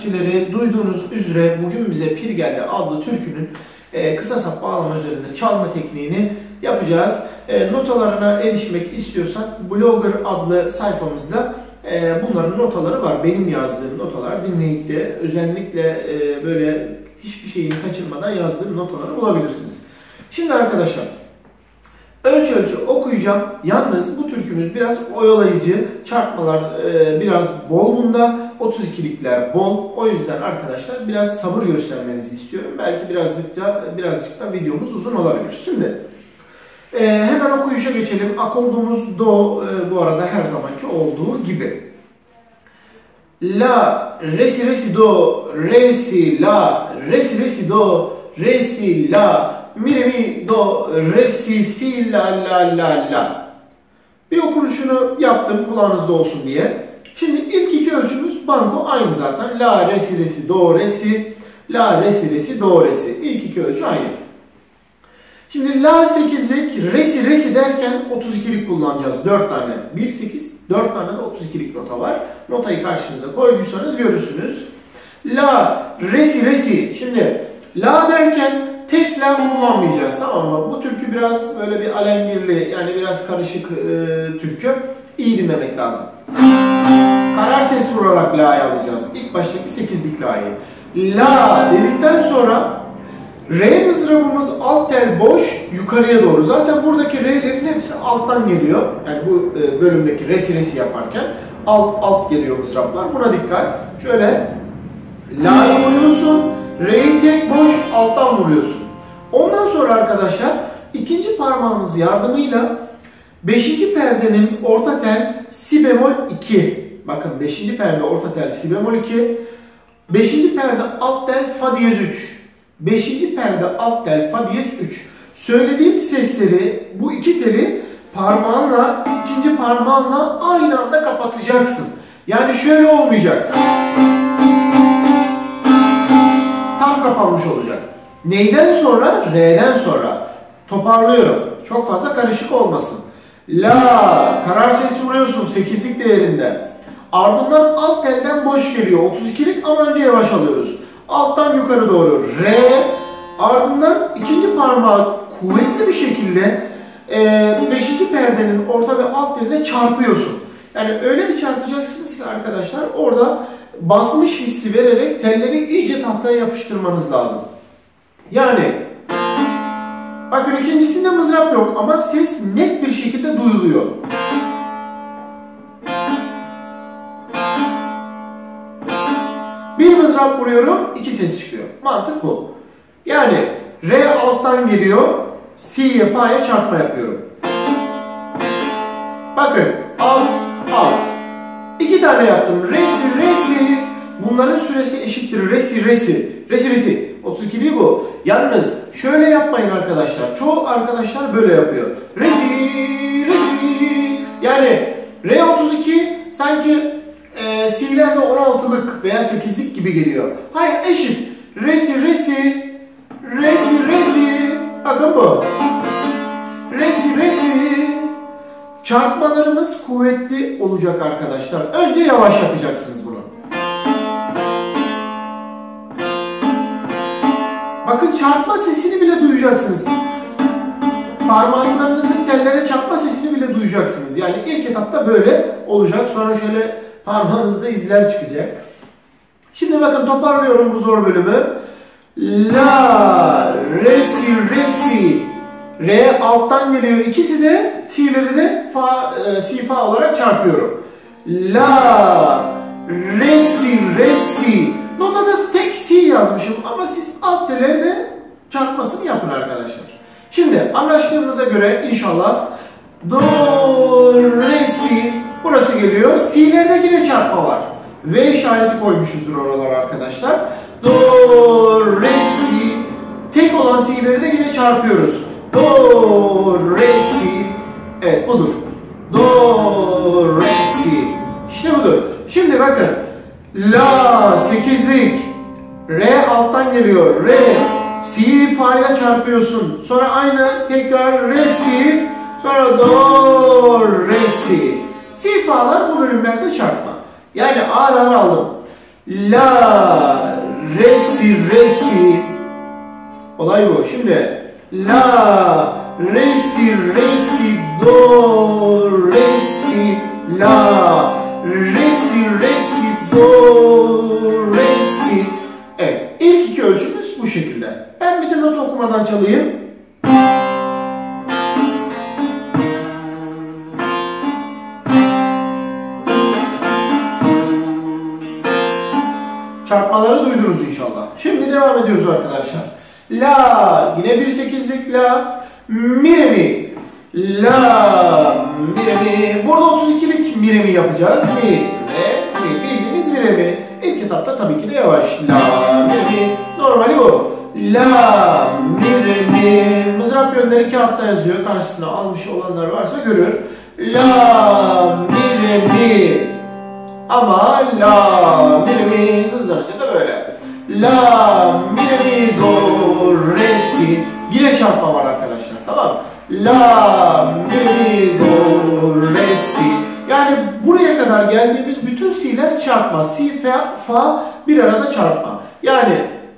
takipçileri, duyduğunuz üzere bugün bize Pir Geldi adlı türkünün kısa sap bağlama üzerinde çalma tekniğini yapacağız. Notalarına erişmek istiyorsak Blogger adlı sayfamızda bunların notaları var. Benim yazdığım notalar, dinleyip de özellikle böyle hiçbir şeyini kaçırmadan yazdığım notaları bulabilirsiniz. Şimdi arkadaşlar, ölçü okuyacağım. Yalnız bu türkümüz biraz oyalayıcı. Çarpmalar biraz bol bunda. 32'likler bol. O yüzden arkadaşlar biraz sabır göstermenizi istiyorum. Belki birazcık da videomuz uzun olabilir. Şimdi hemen okuyuşa geçelim. Akordumuz do, bu arada her zamanki olduğu gibi. La, re si re si do, re si la, re si re si do, re si la, mi re mi do, re si si la la la la. Bir okunuşunu yaptım kulağınızda olsun diye. Şimdi ilk iki ölçümüz banko aynı zaten. La, re si re si do, re si, la, re si re si do, re si. İlk iki ölçü aynı. Şimdi la 8'lik, re si derken 32'lik kullanacağız. 4 tane. 1 8, 4 tane de 32'lik nota var. Notayı karşınıza koyduysanız görürsünüz. La, re si. Şimdi la derken tek la kullanmayacağız, tamam mı? Bu türkü biraz böyle bir alengirli, yani biraz karışık türkü. İyi dinlemek lazım. Karar sesi vurarak la'yı alacağız. İlk baştaki 8'lik la'yı. La dedikten sonra re mızrabımız alt tel boş yukarıya doğru. Zaten buradaki re'lerin hepsi alttan geliyor. Yani bu bölümdeki re si yaparken alt geliyor mızraplar. Buna dikkat. Şöyle la'yı vuruyorsun. Re'yi tek boş alttan vuruyorsun. Ondan sonra arkadaşlar ikinci parmağımız yardımıyla 5. perdenin orta tel si bemol 2. Bakın 5. perde orta tel si bemol 2. 5. perde alt tel fa diyez 3. 5. perde alt tel fa diyez 3. Söylediğim sesleri, bu iki teli parmağınla, ikinci parmağınla aynı anda kapatacaksın. Yani şöyle olmayacak. Tam kapanmış olacak. Neyden sonra? Re'den sonra. Toparlıyorum. Çok fazla karışık olmasın. La, karar sesi vuruyorsun 8'lik değerinde. Ardından alt telden boş geliyor 32'lik ama önce yavaş alıyoruz. Alttan yukarı doğru re, ardından ikinci parmağı kuvvetli bir şekilde 5. perdenin orta ve alt teline çarpıyorsun. Yani öyle bir çarpacaksınız ki arkadaşlar orada basmış hissi vererek telleri iyice tahtaya yapıştırmanız lazım. Yani bakın ikincisinde mızrap yok ama ses net bir şekilde duyuluyor. Bir mızrap vuruyorum, iki ses çıkıyor. Mantık bu. Yani re alttan geliyor, si'ye fa'ya çarpma yapıyorum. Bakın alt. İki tane yaptım. Re si. Bunların süresi eşittir. Re si. 32'li bu. Yalnız şöyle yapmayın arkadaşlar. Çoğu arkadaşlar böyle yapıyor. Re si. Yani re 32 sanki si'ler de 16'lık veya 8'lik gibi geliyor. Hayır, eşit. Re si. Bakın bu. Re si. Çarpmalarımız kuvvetli olacak arkadaşlar. Önce yavaş yapacaksınız bunu. Bakın çarpma sesini bile duyacaksınız. Parmaklarınızın tellere çarpma sesini bile duyacaksınız. Yani ilk etapta böyle olacak. Sonra şöyle parmağınızda izler çıkacak. Şimdi bakın toparlıyorum bu zor bölümü. La, re si. Re alttan geliyor. İkisi de si'leri de si fa olarak çarpıyorum. La, re si. Notada tek si yazmışım ama siz alt tele de çarpmasını yapın arkadaşlar. Şimdi anlaştığımıza göre inşallah do, re si burası geliyor. Si'lerde yine çarpma var. V işareti koymuşuzdur oralara arkadaşlar. Do, re si. Tek olan si'leri de yine çarpıyoruz. Do, re si. Evet budur. Do, re si. İşte budur. Şimdi bakın. La 8'lik. Re alttan geliyor. Re. Si fa ile çarpıyorsun. Sonra aynı tekrar re si. Sonra do, re si. Si fa'lar bu bölümlerde çarpma. Yani ağır aldım. La, re, si, re, si. Olay bu. Şimdi la, re, si, re, si, do, re, si, la, re, si, re, si, do, re, si. Evet. İlk iki ölçümüz bu şekilde. Ben bir de not okumadan çalayım. Çarpmaları duydunuz inşallah. Şimdi devam ediyoruz arkadaşlar. La, yine 1/8'lik la, mi, re, mi. La, mi, re, mi. Burada 32'lik mi, re, mi yapacağız. Mi, re, mi. Bildiğimiz mi, re, mi. İlk etapta tabii ki de yavaş. La, mi, re, mi. Normali bu. La, mi, re, mi. Mızrap yönleri kağıtta yazıyor. Karşısına almış olanlar varsa görür. La, mi, re, mi. Ama la, mi, re, mi. Hızlanınca da böyle. La, mi, re, mi, do, re, si. Yine çarpma var arkadaşlar. Tamam. La, mi, re, mi, do, re, si. Yani buraya kadar geldiğimiz bütün si'ler çarpma. Si, fa bir arada çarpma. Yani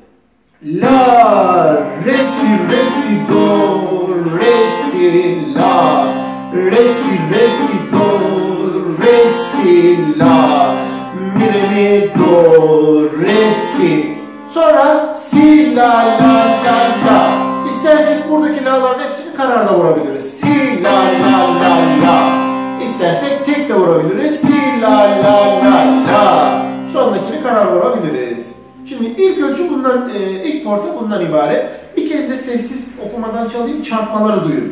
la, re, si, do, re, si, la, re, si, do, re, si, la, mi, re, mi, do, re, si. Sonra si, la, la. İstersek buradaki la'ların hepsini kararda vurabiliriz. Si, la. İstersek tek de vurabiliriz. Si, la. Sondakini karar vurabiliriz. Şimdi ilk ölçü bundan, ilk porta bundan ibaret. Bir kez de sessiz okumadan çalayım, çarpmaları duyun.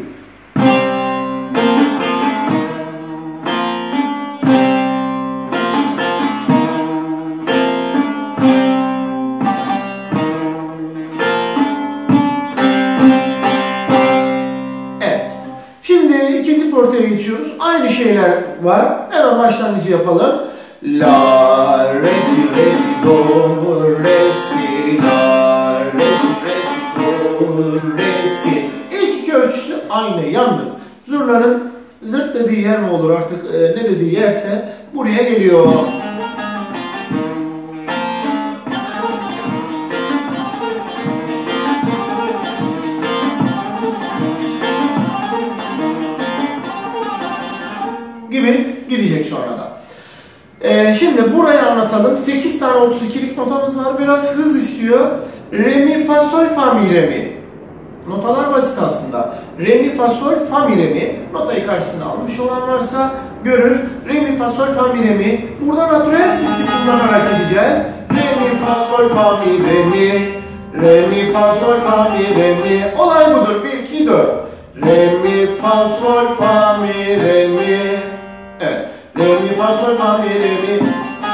Evet. Şimdi ikinci portaya geçiyoruz. Aynı şeyler var. Hemen başlangıcı yapalım. La, re, si, do, re, si, la, re, si, do, re, si. İlk iki ölçüsü aynı. Yalnız zurnanın zırt dediği yer mi olur artık ne dediği yerse buraya geliyor. Gibi gidecek sonra da. Şimdi burayı anlatalım. 8 tane 32'lik notamız var. Biraz hız istiyor. Re, mi, fa, sol, fa, mi, re, mi. Notalar basit aslında. Re, mi, fa, sol, fa, mi, re, mi. Notayı karşısına almış olan varsa görür. Re, mi, fa, sol, fa, mi, re, mi. Burada natürel sesi kullanarak gideceğiz. Re, mi, fa, sol, fa, mi, re, mi. Re, mi, fa, sol, fa, mi, re, mi. Olay budur. 1, 2, 4. Re, mi, fa, sol, fa, mi, re, mi. Evet. Re, mi, fa, sol, fa, mi, re, mi.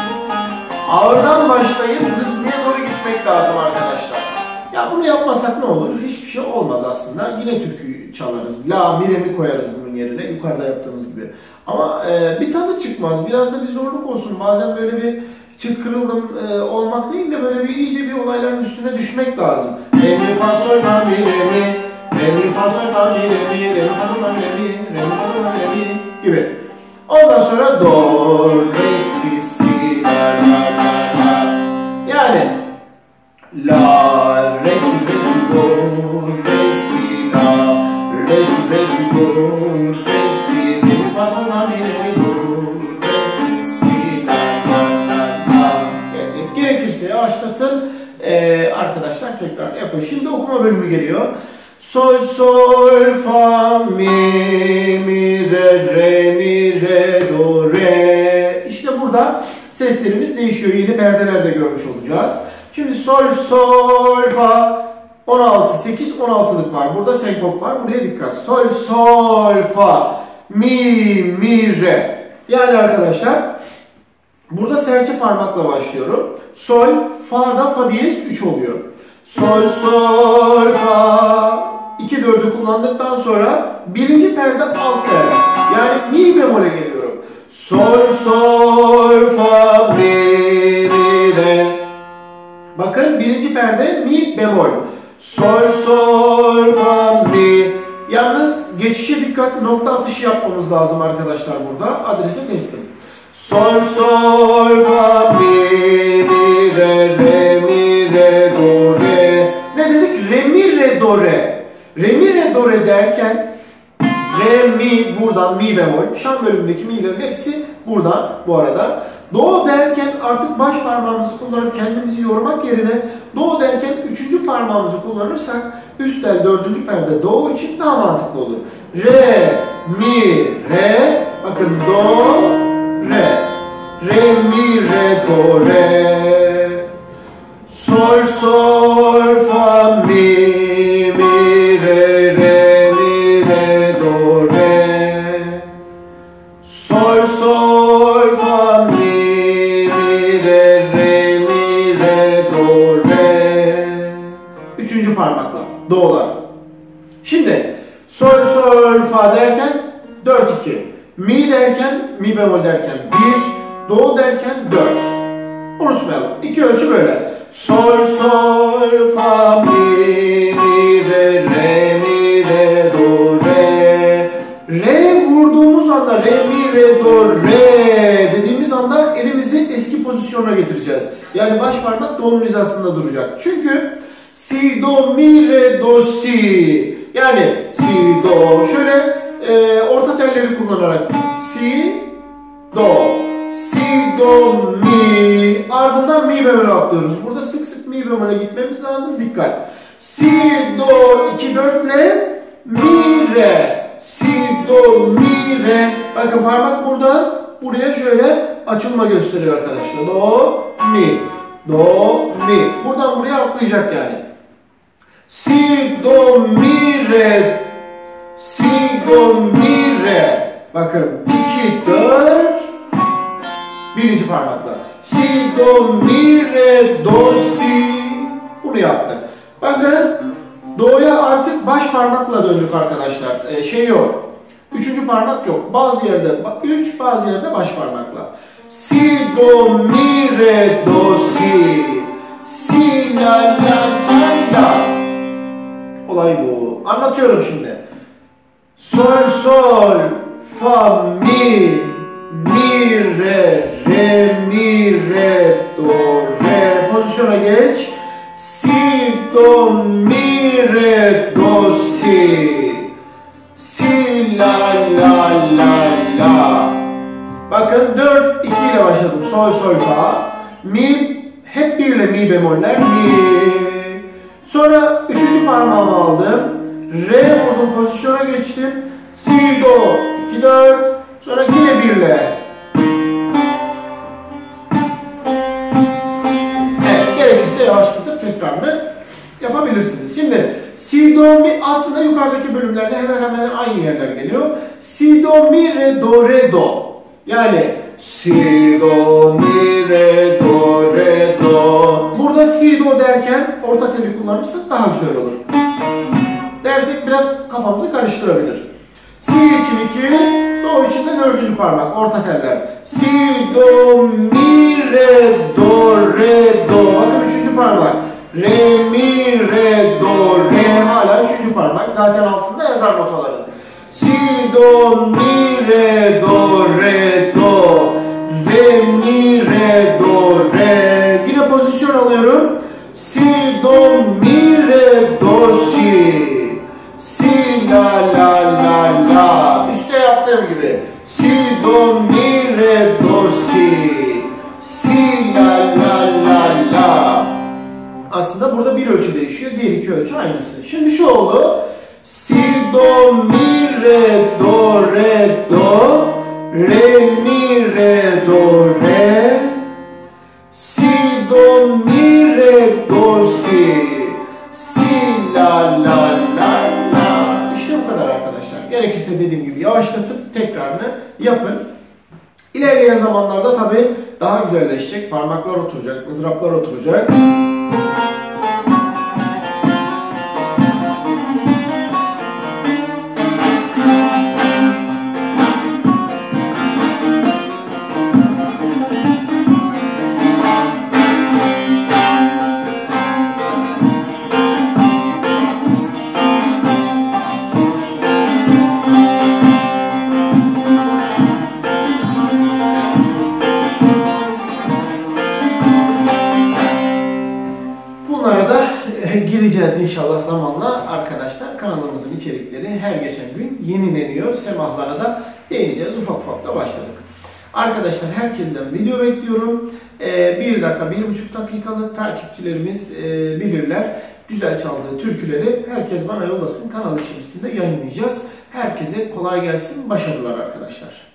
Ağırdan başlayıp hızlıya doğru gitmek lazım arkadaşlar. Ya bunu yapmasak ne olur? Hiçbir şey olmaz aslında. Yine türkü çalarız. La, mi, re, mi koyarız bunun yerine. Yukarıda yaptığımız gibi. Ama bir tadı çıkmaz. Biraz da bir zorluk olsun. Bazen böyle bir çıt kırıldım olmak değil de böyle bir iyice bir olayların üstüne düşmek lazım. Re, mi, fa, sol, fa, mi, re, mi. Re, mi, fa, sol, fa, mi, re, mi. Re, mi, fa, sol, fa, mi, re, mi. Re, mi, fa, sol, fa, mi, re, mi gibi. Ondan sonra do, re, si, la. Yani la, re, si, do, re, si, la, re, si, do, re, si, re, mi, fa, sol, fa, mi, re, mi, do, re, si, la. Gerekirse yavaşlatın. Arkadaşlar tekrar yapın. Şimdi okuma bölümü geliyor. Sol, fa, mi, re, mi, re, do, re. İşte burada seslerimiz değişiyor. Yeni perdelerde görmüş olacağız. Şimdi sol, fa. 16, 8, 16'lık var. Burada senkop var. Buraya dikkat. Sol, fa, mi, re. Yani arkadaşlar burada serçe parmakla başlıyorum. Sol, fa'da fa diyez 3 oluyor. Sol, fa. 2-4'ü kullandıktan sonra birinci perde alt perde. Yani mi bemole geliyorum. Sol, fa, mi, re. Bakın birinci perde mi bemol. Sol, fa, mi. Yalnız geçişe dikkat, nokta atışı yapmamız lazım arkadaşlar burada. Adrese teslim. Sol sol fa mi mi re do re. Ne dedik? Re mi re do re. Re mi re do re derken re mi buradan mi bemol. Şan bölümündeki mi'lerin hepsi buradan bu arada. Do derken artık baş parmağımızı kullanıp kendimizi yormak yerine do derken üçüncü parmağımızı kullanırsak üst tel dördüncü perde do için daha mantıklı olur. Re, mi, re. Bakın do, re. Re, mi, re, do, re. Sol, sol, fa, mi, mi, re, mi, re, do, re. Sol, sol, fa, mi, mi, re, do, re. Üçüncü parmakla do'lar. Şimdi sol, sol, fa derken 4-2. Mi derken, mi bemol derken 1, do derken 4. Unutmayalım. İki ölçü böyle. Sol, sol, fa, mi, mi, re, do, re. Re vurduğumuz anda, re, mi, re, do, re dediğimiz anda elimizi eski pozisyona getireceğiz. Yani baş parmak do'nun hizasında duracak. Çünkü si, do, mi, re, do, si. Yani si, do. Şöyle orta telleri kullanarak si, do. Si, do, mi. Ardından mi bemol'e atlıyoruz. Burada sık sık mi bemol'e gitmemiz lazım. Dikkat. Si, do, 2-4 ile mi, re. Si, do, mi, re. Bakın parmak buradan buraya şöyle açılma gösteriyor arkadaşlar. Do, mi. Do, mi. Buradan buraya atlayacak yani. Si, do, mi, re. Si, do, mi, re. Bakın 2-4 birinci parmakla. Si, do, mi, re, do, si. Bunu yaptık. Bakın do'ya artık baş parmakla döndük arkadaşlar. Şey yok. Üçüncü parmak yok. Bazı yerde 3, bazı yerde baş parmakla. Si, do, mi, re, do, si. Si, la, la, la, la. Olay bu. Anlatıyorum şimdi. Sol, sol, fa, mi, re, mi, re, do, re. Pozisyona geç. Si, do, mi, re, do, si. Si, la, la, la, la. Bakın 4-2 ile başladım. Sol, sol, fa. Mi, hep 1 ile mi bemoller. Mi. Sonra üçüncü parmağımı aldım. Re vurdum, pozisyona geçtim. Si, do, 2-4. Sonra yine 1 ile. Evet, gerekirse yavaşlatıp tekrarını yapabilirsiniz. Şimdi si, do, mi aslında yukarıdaki bölümlerde hemen hemen aynı yerler geliyor. Si, do, mi, re, do, re, do. Yani si, do, mi, re, do, re, do. Burada si, do derken orta teli kullanırsak daha güzel olur. Dersek biraz kafamızı karıştırabilir. Si için 2, do için de 4. parmak, orta teller. Si, do, mi, re, do, re, do. Bakın 3. parmak. Re, mi, re, do, re. Hala 3. parmak. Zaten altında yazar notaları. Si, do, mi, re, do, re, do. Re, mi, re, do, re. Yine pozisyon alıyorum. Si, do, mi, re, do, si. Si, la, la, la, la. Üste yaptığım gibi. Si, do, mi, re, do, si. Si, la, la, la, la. Aslında burada bir ölçü değişiyor. Diğer iki ölçü aynısı. Şimdi şu oldu. Si, do, mi, re, do, re, do. Re, mi, re, do, re. Si, do, mi, re, do, si. Si, la, la, la, la. İşte bu kadar arkadaşlar. Gerekirse dediğim gibi yavaşlatıp tekrarını yapın. İlerleyen zamanlarda tabii daha güzelleşecek. Parmaklar oturacak, mızraplar oturacak. gireceğiz inşallah zamanla arkadaşlar. Kanalımızın içerikleri her geçen gün yenileniyor. Semahlara da değineceğiz. Ufak ufak da başladık. Arkadaşlar herkesten video bekliyorum. 1 dakika, 1,5 dakikalık takipçilerimiz bilirler. Güzel çaldığı türküleri herkes bana yollasın. Kanal içerisinde yayınlayacağız. Herkese kolay gelsin. Başarılar arkadaşlar.